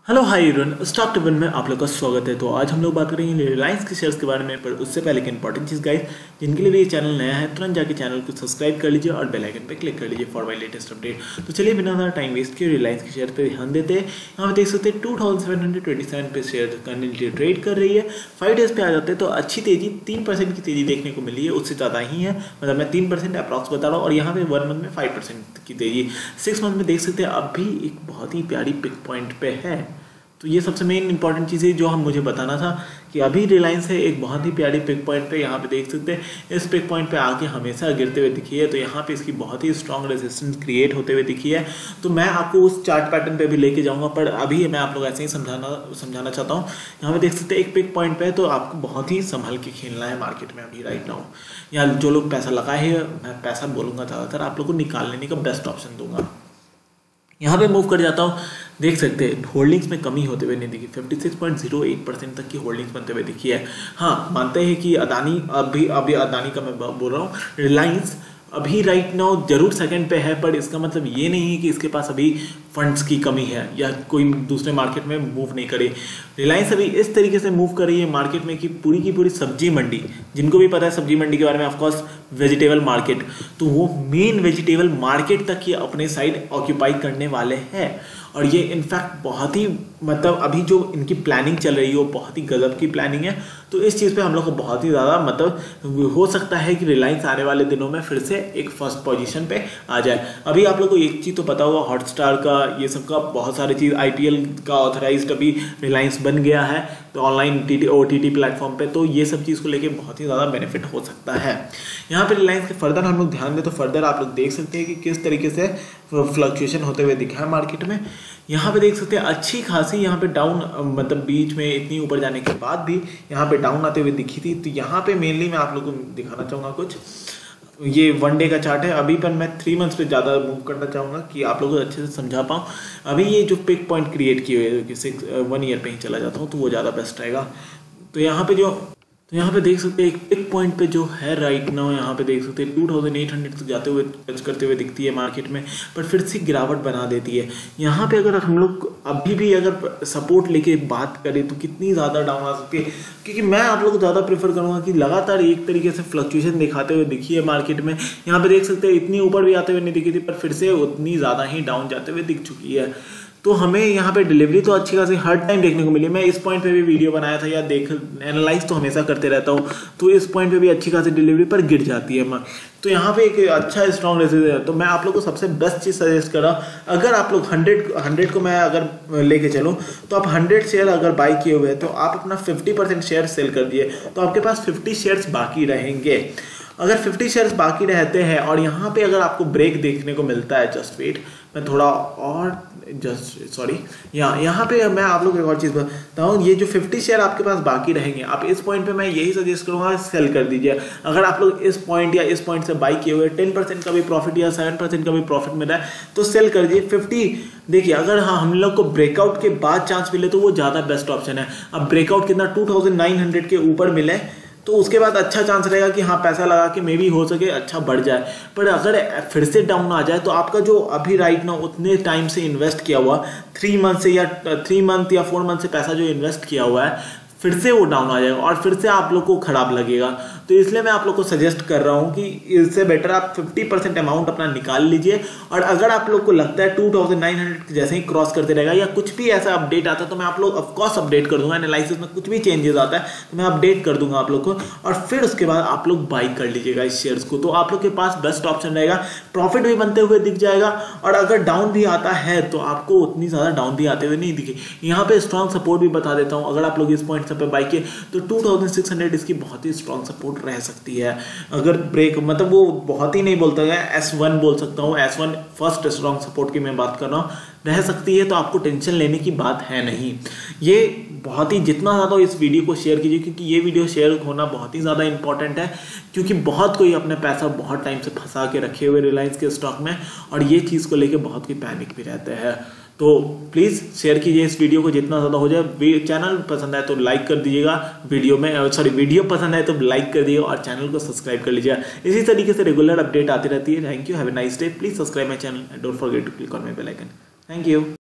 Hello hi everyone, stock टिवन में आप लोग का स्वागत है। तो आज हम लोग बात करेंगे रिलायंस के शेयर्स के बारे में। पर उससे पहले एक इंपॉर्टेंट चीज़ गाइस, जिनके लिए भी ये चैनल नया है तुरंत जाके चैनल को सब्सक्राइब कर लीजिए और बेल आइकन पे क्लिक कर लीजिए फॉर माय लेटेस्ट अपडेट। तो चलिए बिना ज़्यादा टाइम वेस्ट किए रिलायंस के शेयर पे ध्यान देते हैं। यहाँ पे देख सकते हैं 2727 पे शेयर कंटिन्यूसली ट्रेड कर रही है। 5 डेज पे आ जाते हैं तो अच्छी तेजी 3% की तेजी देखने को मिली है, उससे ज़्यादा ही है। मतलब मैं 3% अप्रॉक्स बता रहा हूँ और यहाँ पे 1 मंथ में 5% की तेजी। 6 मंथ में देख सकते हैं अब भी एक बहुत ही प्यारी पिक पॉइंट पे है। तो ये सबसे मेन इंपॉर्टेंट चीज़ है जो हम मुझे बताना था कि अभी रिलायंस है एक बहुत ही प्यारी पिक पॉइंट पे। यहाँ पे देख सकते हैं इस पिक पॉइंट पे आके हमेशा गिरते हुए दिखी है। तो यहाँ पे इसकी बहुत ही स्ट्रॉन्ग रेजिस्टेंस क्रिएट होते हुए दिखी है। तो मैं आपको उस चार्ट पैटर्न पे भी लेके जाऊँगा, पर अभी मैं आप लोग ऐसे ही समझाना चाहता हूँ। यहाँ पे देख सकते हैं एक पिक पॉइंट पे, तो आपको बहुत ही संभल के खेलना है मार्केट में अभी राइट नाउ। या जो लोग पैसा लगाए हैं, मैं पैसा बोलूँगा ज़्यादातर आप लोग को निकाल लेने का बेस्ट ऑप्शन दूंगा। यहाँ पे मूव कर जाता हूँ, देख सकते हैं होल्डिंग्स में कमी होते हुए नहीं दिखी। 56.08% तक की होल्डिंग्स बनते हुए दिखी है। हाँ, मानते हैं कि अदानी अभी अदानी का मैं बोल रहा हूँ, रिलायंस अभी राइट नाउ जरूर सेकंड पे है, पर इसका मतलब ये नहीं है कि इसके पास अभी फंड्स की कमी है या कोई दूसरे मार्केट में मूव नहीं करे। रिलायंस अभी इस तरीके से मूव कर रही है मार्केट में कि पूरी की पूरी सब्जी मंडी, जिनको भी पता है सब्जी मंडी के बारे में, ऑफकोर्स वेजिटेबल मार्केट, तो वो मेन वेजिटेबल मार्केट तक ये अपने साइड ऑक्यूपाई करने वाले हैं। और ये इनफैक्ट बहुत ही मतलब अभी जो इनकी प्लानिंग चल रही है वो बहुत ही गजब की प्लानिंग है। तो इस चीज़ पे हम लोग को बहुत ही ज़्यादा मतलब हो सकता है कि रिलायंस आने वाले दिनों में फिर से एक फर्स्ट पोजीशन पे आ जाए। अभी आप लोग को एक चीज़ तो पता होगा, हॉटस्टार का ये सब का बहुत सारी चीज़, IPL का ऑथराइज्ड अभी रिलायंस बन गया है तो ऑनलाइन OTT प्लेटफॉर्म पे। तो ये सब चीज़ को लेके बहुत ही ज़्यादा बेनिफिट हो सकता है। यहाँ पे रिलायंस के फर्दर हम लोग ध्यान दें तो फर्दर आप लोग देख सकते हैं कि किस तरीके से फ्लक्चुएशन होते हुए दिखा है मार्केट में। यहाँ पे देख सकते हैं अच्छी खासी यहाँ पे डाउन, मतलब बीच में इतनी ऊपर जाने के बाद भी यहाँ पे डाउन आते हुए दिखी थी। तो यहाँ पे मेनली मैं आप लोगों को दिखाना चाहूँगा कुछ, ये 1 डे का चार्ट है अभी, पर मैं 3 मंथ्स पे ज़्यादा मूव करना चाहूँगा कि आप लोगों को अच्छे से समझा पाऊँ। अभी ये जो पिक पॉइंट क्रिएट किए हुए कि 1 ईयर पे ही चला जाता हूँ तो वो ज़्यादा बेस्ट रहेगा। तो यहाँ पे देख सकते हैं एक पिक पॉइंट पे जो है राइट नाउ, यहाँ पे देख सकते हैं 2800 तक जाते हुए टच करते हुए दिखती है मार्केट में, पर फिर से गिरावट बना देती है। यहाँ पे अगर हम लोग अभी भी अगर सपोर्ट लेके बात करें तो कितनी ज़्यादा डाउन आ सकती है, क्योंकि मैं आप लोग को ज़्यादा प्रेफर करूँगा कि लगातार एक तरीके से फ्लक्चुएशन दिखाते हुए दिखी है मार्केट में। यहाँ पे देख सकते हैं इतनी ऊपर भी आते हुए नहीं दिखी थी, पर फिर से उतनी ज़्यादा ही डाउन जाते हुए दिख चुकी है। तो हमें यहाँ पे डिलीवरी तो अच्छी खासी हर टाइम देखने को मिली। मैं इस पॉइंट पे भी वीडियो बनाया था या एनालाइज तो हमेशा करते रहता हूँ, तो इस पॉइंट पे भी अच्छी खासी डिलीवरी पर गिर जाती है। तो यहाँ पे एक अच्छा स्ट्रॉन्ग रेजिस्टेंस है। तो मैं आप लोग को सबसे बेस्ट चीज़ सजेस्ट कर रहा हूँ, अगर आप लोग 100 को मैं अगर लेके चलूँ तो आप 100 शेयर अगर बाई किए हुए हैं तो आप अपना 50% शेयर सेल कर दिए तो आपके पास 50 शेयर्स बाकी रहेंगे। अगर 50 शेयर्स बाकी रहते हैं और यहाँ पे अगर आपको ब्रेक देखने को मिलता है, जस्ट वेट, मैं थोड़ा और यहाँ पे मैं आप लोग एक और चीज़ बताता हूँ। ये जो 50 शेयर आपके पास बाकी रहेंगे, आप इस पॉइंट पे मैं यही सजेस्ट करूँगा सेल कर दीजिए। अगर आप लोग इस पॉइंट या इस पॉइंट से बाई किए हुए 10% का भी प्रॉफिट या 7% का भी प्रॉफिट मिला है तो सेल कर दीजिए। 50 देखिए, अगर हाँ हम लोग को ब्रेकआउट के बाद चांस मिले तो वो ज़्यादा बेस्ट ऑप्शन है। अब ब्रेकआउट कितना 2900 के ऊपर मिले तो उसके बाद अच्छा चांस रहेगा कि हाँ पैसा लगा के मे भी हो सके अच्छा बढ़ जाए। पर अगर फिर से डाउन आ जाए तो आपका जो अभी राइट ना उतने टाइम से इन्वेस्ट किया हुआ 3 मंथ से या 3 मंथ या 4 मंथ से पैसा जो इन्वेस्ट किया हुआ है फिर से वो डाउन आ जाएगा और फिर से आप लोग को खराब लगेगा। तो इसलिए मैं आप लोग को सजेस्ट कर रहा हूँ कि इससे बेटर आप 50% अमाउंट अपना निकाल लीजिए। और अगर आप लोग को लगता है 2900 जैसे ही क्रॉस करते रहेगा या कुछ भी ऐसा अपडेट आता है तो मैं आप लोग ऑफकोर्स अपडेट कर दूंगा। एनालिसिस में कुछ भी चेंजेस आता है तो मैं अपडेट कर दूंगा आप लोग को, और फिर उसके बाद आप लोग बाई कर लीजिएगा इस शेयर्स को। तो आप लोग के पास बेस्ट ऑप्शन रहेगा, प्रॉफिट भी बनते हुए दिख जाएगा। और अगर डाउन भी आता है तो आपको उतनी ज़्यादा डाउन भी आते हुए नहीं दिखे। यहाँ पे स्ट्रॉन्ग सपोर्ट भी बता देता हूँ, अगर आप लोग इस पॉइंट पे बाई किए तो 2600 इसकी बहुत ही स्ट्रॉन्ग सपोर्ट रह सकती है। अगर ब्रेक मतलब वो बहुत ही नहीं बोलता है, S1 बोल सकता हूँ, S1 फर्स्ट स्ट्रॉन्ग सपोर्ट की मैं बात कर रहा हूँ, रह सकती है तो आपको टेंशन लेने की बात है नहीं। ये बहुत ही जितना ज़्यादा इस वीडियो को शेयर कीजिए, क्योंकि ये वीडियो शेयर होना बहुत ही ज़्यादा इंपॉर्टेंट है, क्योंकि बहुत कोई अपने पैसा बहुत टाइम से फंसा के रखे हुए रिलायंस के स्टॉक में और ये चीज़ को लेके बहुत कोई पैनिक भी रहते हैं। तो प्लीज़ शेयर कीजिए इस वीडियो को जितना ज़्यादा हो जाए। चैनल पसंद आए तो लाइक कर दीजिएगा, वीडियो पसंद आए तो लाइक कर दीजिएगा और चैनल को सब्सक्राइब कर लीजिएगा। इसी तरीके से रेगुलर अपडेट आती रहती है। Thank you, have a nice day, please subscribe my channel and don't forget to click on my bell icon. Thank you.